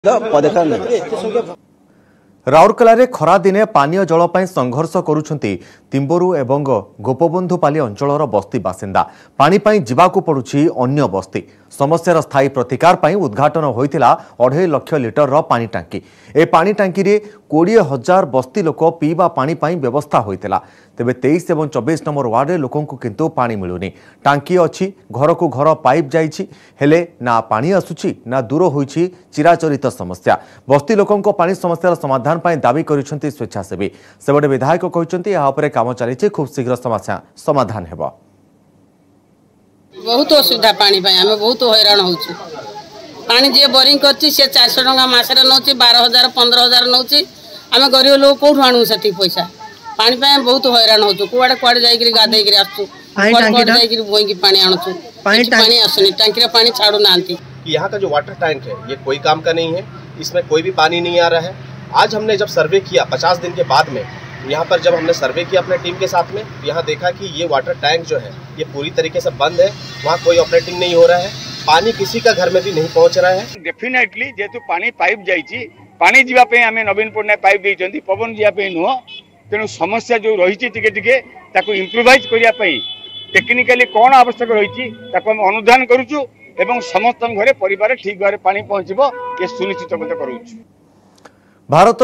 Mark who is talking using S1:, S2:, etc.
S1: पदकार नहीं।
S2: राउरकेला खरा दिने पानीय जल पर संघर्ष करुछंती तिम्बोरु एवं गोपबंधुपाली अंचलर बस्ती बासिंदा पानी पाई जिबाकु पड़ुछि अन्य बस्ती समस्यार स्थायी प्रतिकार पाई उद्घाटन होइतिला 2.5 लाख लिटर पानी टांकी ए पानी टांकी रे 20,000 बस्ती लोक पीवा पानी पाई व्यवस्था होइतिला तेबे 23 एवं 24 नंबर वार्ड रे लोकंकु किंतु पानी मिलुनी टांकी अछि घर को घर पाइप जाइछि हेले ना पानी आसुछि ना दूर होइछि चिराचरित समस्या बस्ती लोकंको पानी समस्यार समाधान पाई दाबी करिसंती स्वेच्छासेवी सेबडे विधायक कहिसंती या उपरे काम चली खूब शीघ्र समस्या समाधान हेबो।
S3: बहुत असुविधा पानी आम बहुत हैरान हो पानी जी बोरिंग कर 400 टका मसरे नौ 12,000 15,000 नौ आम गरीब लोग कौटू आणु से पैसा पानी बहुत हैरान हो कड़े कड़े जाकि गाधे आसु बोईकी पानी आणुचु पानी आसुनी टांकी पानी छाड़ू ना।
S4: यहाँ का जो वाटर टैंक है ये कोई काम का नहीं है, इसमें कोई भी पानी नहीं आ रहा है। आज हमने जब सर्वे किया 50 दिन के बाद में यहाँ पर जब हमने सर्वे किया अपने टीम के साथ में यहाँ देखा कि ये वाटर टैंक जो है ये पूरी तरीके से बंद है, वहाँ कोई ऑपरेटिंग नहीं हो रहा है, पानी किसी का घर में भी नहीं पहुँच रहा है।
S5: डेफिनेटली जेहेतु पानी पाइप जाइए पानी जीवाई आम नवीन पट्टनायक पाइप देते पवन जावाई नुह तेणु समस्या जो रही इम्प्रूवाइज करने टेक्निकाली कौन आवश्यक रही अनुधान करुचु एवं समस्त घरे परिवार ठीक भाव पानी पहुँचो ये सुनिश्चित करुचु।
S2: भारत